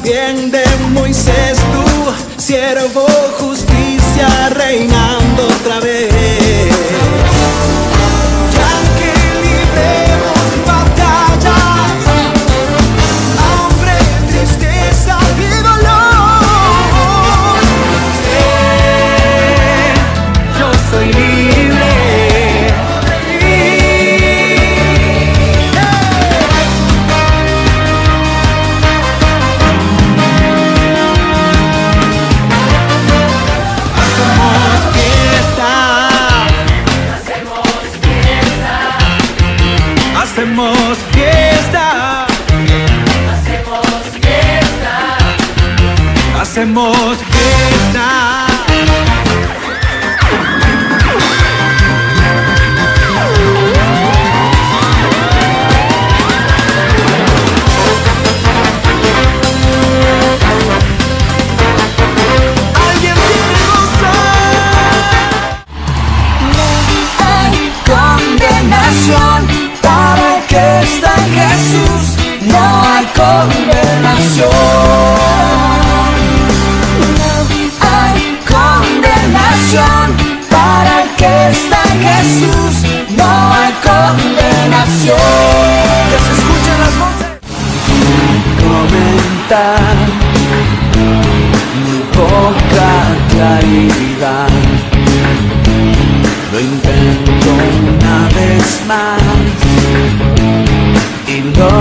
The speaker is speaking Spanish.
bien de Moisés, tu siervo, justicia reinando otra vez. Ya que libremos batallas, hambre, tristeza y dolor, sé, yo soy libre. Hacemos fiesta, hacemos fiesta, hacemos fiesta. Alguien quiere gozar. No hay condenación. Para el que está en Jesús, no hay condenación. No hay condenación. Para el que está en Jesús, no hay condenación. Que se escuchen las voces. Comentar mi poca claridad. Lo intento una vez más y lo